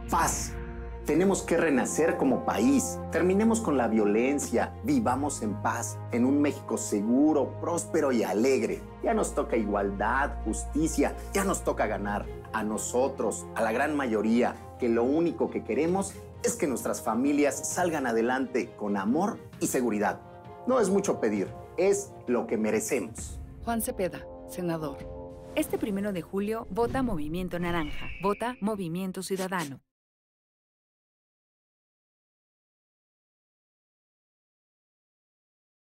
Paz. Tenemos que renacer como país. Terminemos con la violencia. Vivamos en paz, en un México seguro, próspero y alegre. Ya nos toca igualdad, justicia. Ya nos toca ganar. A nosotros, a la gran mayoría, que lo único que queremos es que nuestras familias salgan adelante con amor y seguridad. No es mucho pedir, es lo que merecemos. Juan Cepeda, senador. Este 1 de julio, vota Movimiento Naranja. Vota Movimiento Ciudadano.